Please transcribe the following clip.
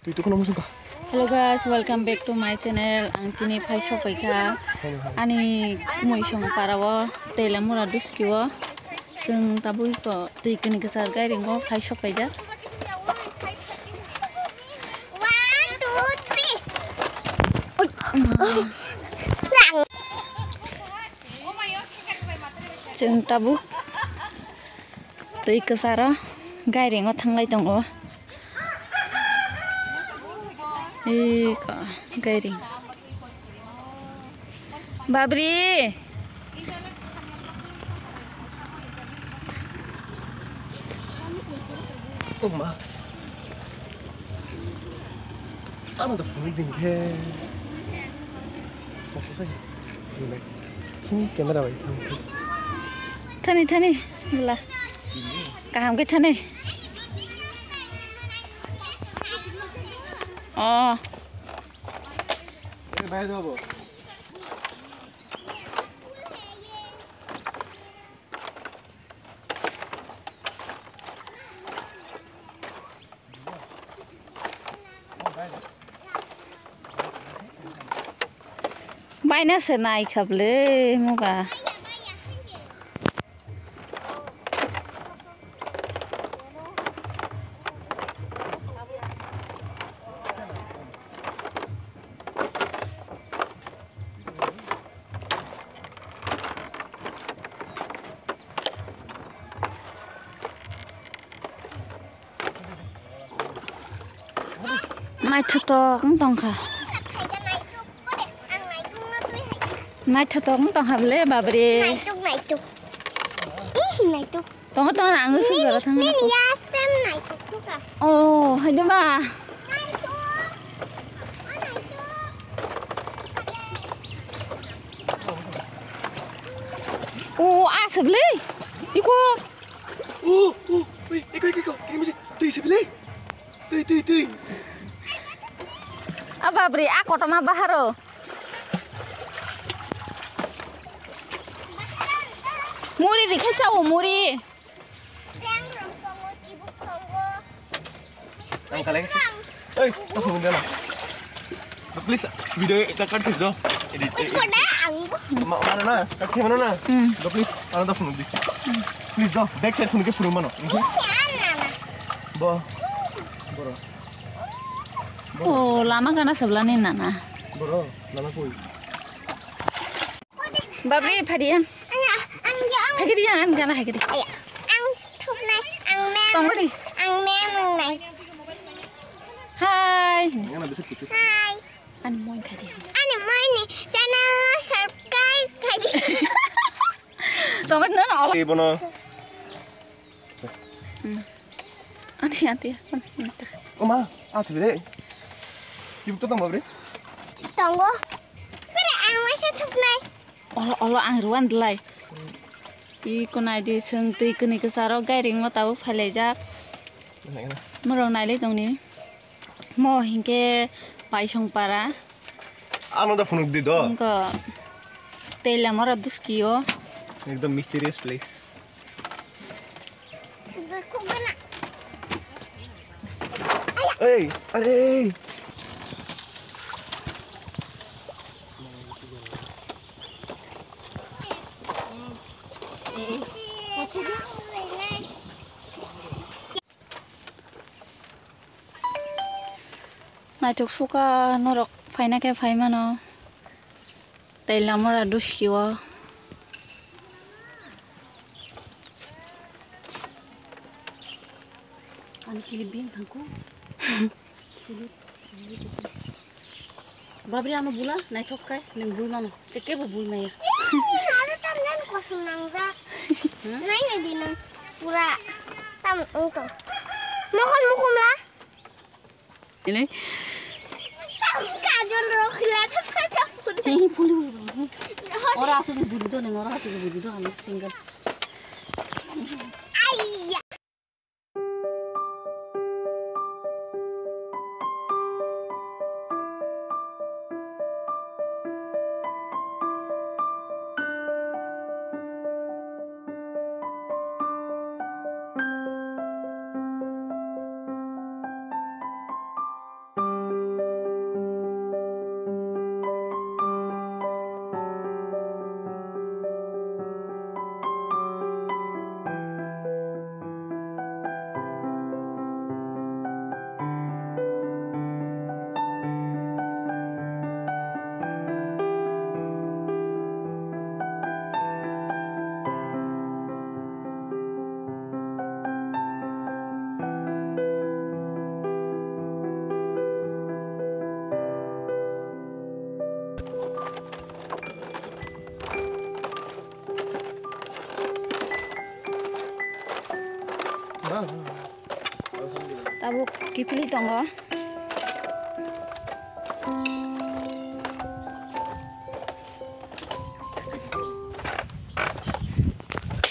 Hello guys, welcome back to my channel. Ang tini phai sopaika ani kumoi song parawo telamura diskiwo sung tabui ko tui kini kesar Gairing ko phai sopaija. 1 2 3 Jeng tabu tui kesar Gairing ko thanglai tongo. Gairing Babri 엄마 아무도 보이는 게 없어요. 이거 신 카메라가 이상해. Thani là cả hàng cái thân này. 여기 봐야 돼, 뭐. Bay nó sẽ này khập lê mua bà. Mai thật to cũng tông khả. Mai thật to cũng tông hợp lẽ bà bề. Này chục. Này chục. Tông tông là ngư sư rồi thằng. Này xem này chục à. Ồ, hay đấy bà. Ồ, sập lê. Đi qua. 이거 이게 뭐지? 뜨이 세빌레. 뜨이. Apa beri aku sama baharo. Muri dikecau muri. Ang kaleng sih. Aku ngomong please video cakap terus dong. Edit. Mana na? Kakek mana na? Please, ada phone di. Please dong, back side phone ke phone mana? Bo. Boro. Oh, lama karena sebelah nih Nana. Boro, lama koi. Babri phadian. Phadian karena phadian. Ăn thúc này, ăn me. Tông đi. Ăn me mừng này. Hai. Yang ada besar kucing. Hai. Anh mua phadian. Anh mới này, channel subscribe phadian. Tông vẫn nữa nọ. Ibu no. Hati. Oma, sebenarnya. Ibu tuh tambah beri. Tunggu. Beri ăn mấy cái thúc này. Allah ang ruan delai. Iko nai di seng tui kini kesaro Gairing mo tahu phaleja. Merong nai le tong ni. Mo hingke paisong para. Ano da phone di do? Engko tela mora duskio. एकदम mysterious place. Hey. Na chok suka norok faina ke faima no. Tela mora duskio. Ani kilibin thangku. Babri anu bula nai thok kai neng bul mano. Teke bu bul mai. Ada tangan kosong nangga. Nai ngai di nang pura tam untuk. Mukul lah. Ini. Kajol rokila tak pun. Bulu. Orang asal bulu tu neng orang asal bulu tu anu single. Ayah. Tabuk kipili tongo.